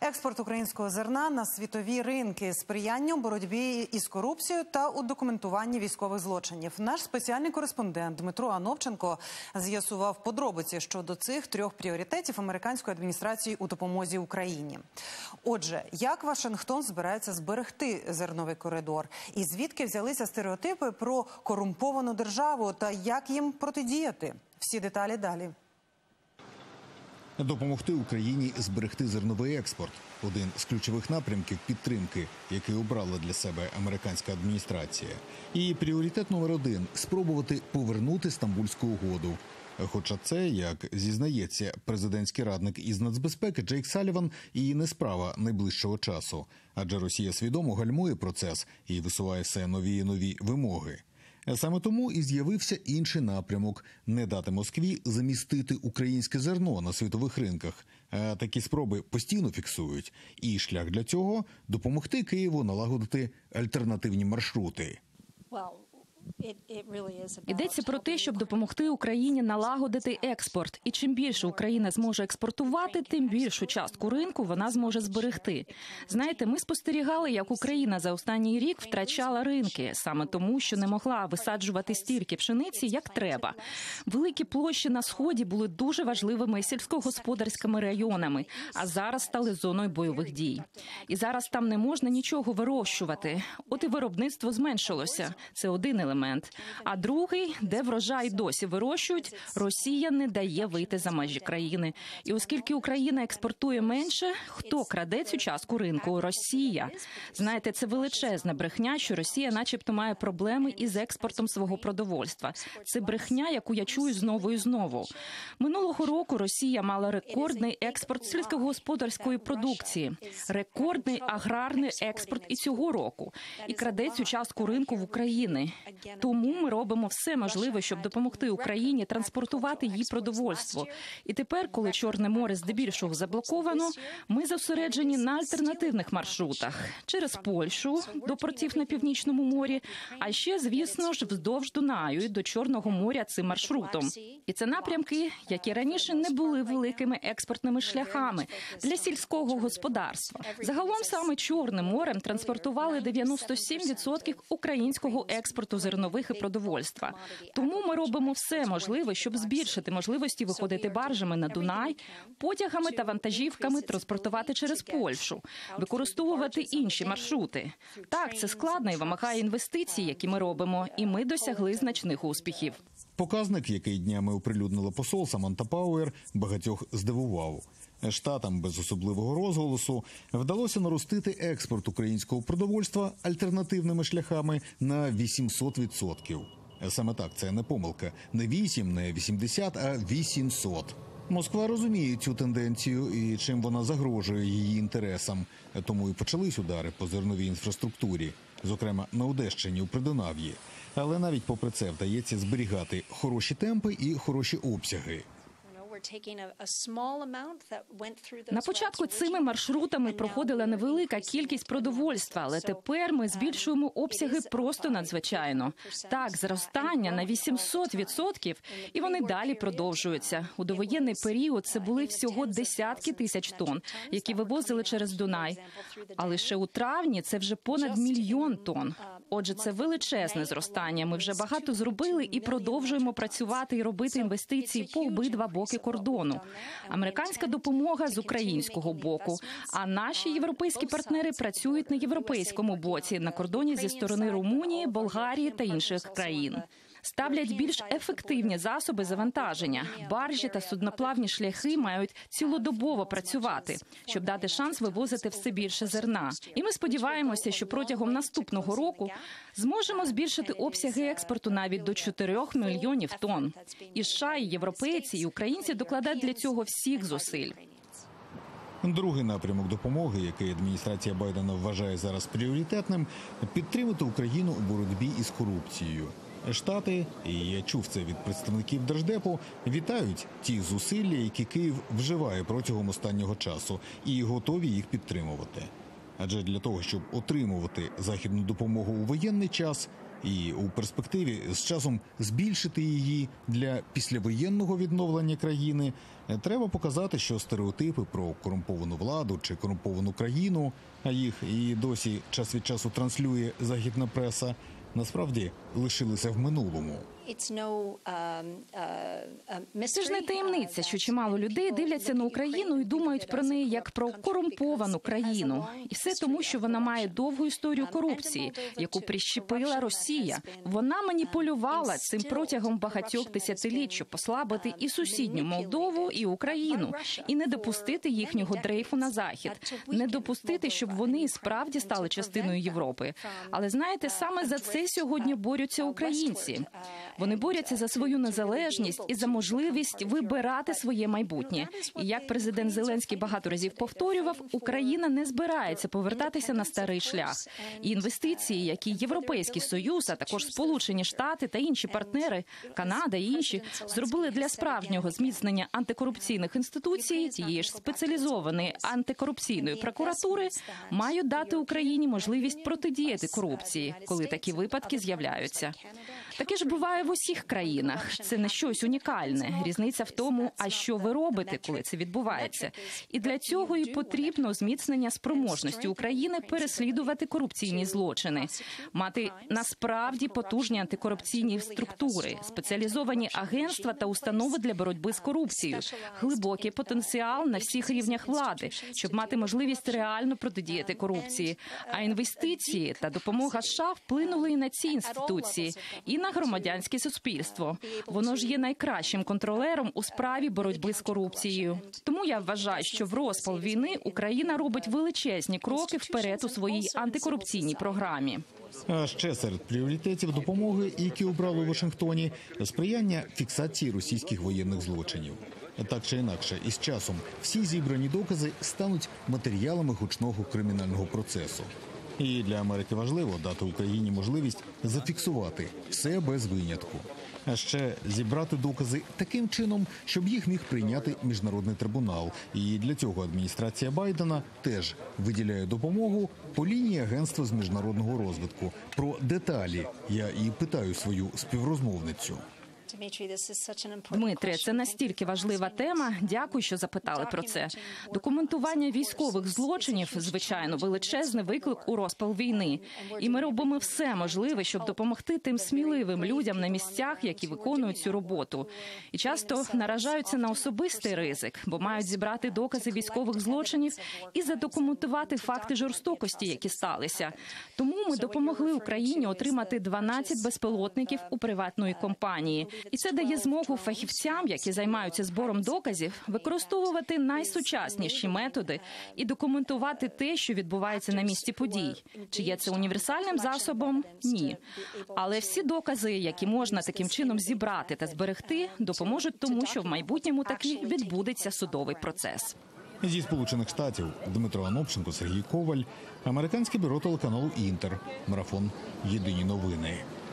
Експорт українського зерна на світові ринки, сприяння у боротьбі із корупцією та у документуванні військових злочинів. Наш спеціальний кореспондент Дмитро Ановченко з'ясував подробиці щодо цих трьох пріоритетів американської адміністрації у допомозі Україні. Отже, як Вашингтон збирається зберегти зерновий коридор? І звідки взялися стереотипи про корумповану державу та як їм протидіяти? Всі деталі далі. Допомогти Україні зберегти зерновий експорт – один з ключових напрямків підтримки, який обрала для себе американська адміністрація. І пріоритет номер один – спробувати повернути Стамбульську угоду. Хоча це, як зізнається президентський радник із нацбезпеки Джейк Саліван, і не справа найближчого часу. Адже Росія свідомо гальмує процес і висуває все нові і нові вимоги. Саме тому і з'явився інший напрямок – не дати Москві замістити українське зерно на світових ринках. А такі спроби постійно фіксують. І шлях для цього – допомогти Києву налагодити альтернативні маршрути. Йдеться про те, щоб допомогти Україні налагодити експорт. І чим більше Україна зможе експортувати, тим більшу частку ринку вона зможе зберегти. Знаєте, ми спостерігали, як Україна за останній рік втрачала ринки. Саме тому, що не могла висаджувати стільки пшениці, як треба. Великі площі на Сході були дуже важливими сільськогосподарськими районами, а зараз стали зоною бойових дій. І зараз там не можна нічого вирощувати. От і виробництво зменшилося. Це один елемент. А другий, де врожай досі вирощують, Росія не дає вийти за межі країни. І оскільки Україна експортує менше, хто краде цю частку ринку? Росія. Знаєте, це величезна брехня, що Росія начебто має проблеми із експортом свого продовольства. Це брехня, яку я чую знову і знову. Минулого року Росія мала рекордний експорт сільськогосподарської продукції, рекордний аграрний експорт і цього року. І краде цю частку ринку в Україні. Тому ми робимо все можливе, щоб допомогти Україні транспортувати її продовольство. І тепер, коли Чорне море здебільшого заблоковано, ми зосереджені на альтернативних маршрутах. Через Польщу до портів на Північному морі, а ще, звісно ж, вздовж Дунаю і до Чорного моря цим маршрутом. І це напрямки, які раніше не були великими експортними шляхами для сільського господарства. Загалом саме Чорним морем транспортували 97% українського експорту зернових і продовольства. Тому ми робимо все можливе, щоб збільшити можливості виходити баржами на Дунай, потягами та вантажівками транспортувати через Польщу, використовувати інші маршрути. Так, це складно і вимагає інвестицій, які ми робимо, і ми досягли значних успіхів. Показник, який днями оприлюднила посол Саманта Пауер, багатьох здивував. Штатам без особливого розголосу вдалося наростити експорт українського продовольства альтернативними шляхами на 800%. Саме так, це не помилка. Не 8, не 80, а 800. Москва розуміє цю тенденцію і чим вона загрожує її інтересам. Тому і почались удари по зерновій інфраструктурі, зокрема на Одещині, у Придонав'ї. Але навіть попри це вдається зберігати хороші темпи і хороші обсяги. На початку цими маршрутами проходила невелика кількість продовольства, але тепер ми збільшуємо обсяги просто надзвичайно. Так, зростання на 800%, і вони далі продовжуються. У довоєнний період це були всього десятки тисяч тонн, які вивозили через Дунай. А лише у травні це вже понад 1 мільйон тонн. Отже, це величезне зростання. Ми вже багато зробили і продовжуємо працювати і робити інвестиції по обидва боки кордону. Американська допомога з українського боку, а наші європейські партнери працюють на європейському боці, на кордоні зі сторони Румунії, Болгарії та інших країн. Ставлять більш ефективні засоби завантаження. Баржі та судноплавні шляхи мають цілодобово працювати, щоб дати шанс вивозити все більше зерна. І ми сподіваємося, що протягом наступного року зможемо збільшити обсяги експорту навіть до 4 мільйонів тонн. І США, і європейці, і українці докладають для цього всіх зусиль. Другий напрямок допомоги, який адміністрація Байдена вважає зараз пріоритетним – підтримати Україну у боротьбі із корупцією. Штати, і я чув це від представників Держдепу, вітають ті зусилля, які Київ вживає протягом останнього часу, і готові їх підтримувати. Адже для того, щоб отримувати західну допомогу у воєнний час, і у перспективі з часом збільшити її для післявоєнного відновлення країни, треба показати, що стереотипи про корумповану владу чи корумповану країну, а їх і досі час від часу транслює західна преса, насправді лишилися в минулому. Це ж не таємниця, що чимало людей дивляться на Україну і думають про неї як про корумповану країну. І все тому, що вона має довгу історію корупції, яку прищепила Росія. Вона маніпулювала цим протягом багатьох десятиліть, щоб послабити і сусідню Молдову, і Україну, і не допустити їхнього дрейфу на Захід, не допустити, щоб вони і справді стали частиною Європи. Але знаєте, саме за це сьогодні борються українці. Вони борються за свою незалежність і за можливість вибирати своє майбутнє. І як президент Зеленський багато разів повторював, Україна не збирається повертатися на старий шлях. І інвестиції, які Європейський Союз, а також Сполучені Штати та інші партнери, Канада і інші, зробили для справжнього зміцнення антикорупційних інституцій, тієї ж спеціалізованої антикорупційної прокуратури, мають дати Україні можливість протидіяти корупції, коли такі випадки з'являються. Таке ж буває в усіх країнах. Це не щось унікальне. Різниця в тому, а що ви робите, коли це відбувається. І для цього і потрібно зміцнення спроможності України переслідувати корупційні злочини, мати насправді потужні антикорупційні структури, спеціалізовані агентства та установи для боротьби з корупцією, глибокий потенціал на всіх рівнях влади, щоб мати можливість реально протидіяти корупції. А інвестиції та допомога США вплинули і на ці інституції, і на громадянське суспільство. Воно ж є найкращим контролером у справі боротьби з корупцією. Тому я вважаю, що в розпал війни Україна робить величезні кроки вперед у своїй антикорупційній програмі. А ще серед пріоритетів допомоги, які обрали у Вашингтоні, сприяння фіксації російських воєнних злочинів. Так чи інакше, із часом всі зібрані докази стануть матеріалами гучного кримінального процесу. І для Америки важливо дати Україні можливість зафіксувати все без винятку. А ще зібрати докази таким чином, щоб їх міг прийняти міжнародний трибунал. І для цього адміністрація Байдена теж виділяє допомогу по лінії Агентства з міжнародного розвитку. Про деталі я і питаю свою співрозмовницю. Дмитре, це настільки важлива тема. Дякую, що запитали про це. Документування військових злочинів, звичайно, величезний виклик у розпал війни. І ми робимо все можливе, щоб допомогти тим сміливим людям на місцях, які виконують цю роботу. І часто наражаються на особистий ризик, бо мають зібрати докази військових злочинів і задокументувати факти жорстокості, які сталися. Тому ми допомогли Україні отримати 12 безпілотників у приватної компанії. І це дає змогу фахівцям, які займаються збором доказів, використовувати найсучасніші методи і документувати те, що відбувається на місці подій. Чи є це універсальним засобом? Ні. Але всі докази, які можна таким чином зібрати та зберегти, допоможуть тому, що в майбутньому таки відбудеться судовий процес. Зі Сполучених Штатів Дмитро Анопченко, Сергій Коваль, американське бюро телеканалу «Інтер». Марафон. Єдині новини.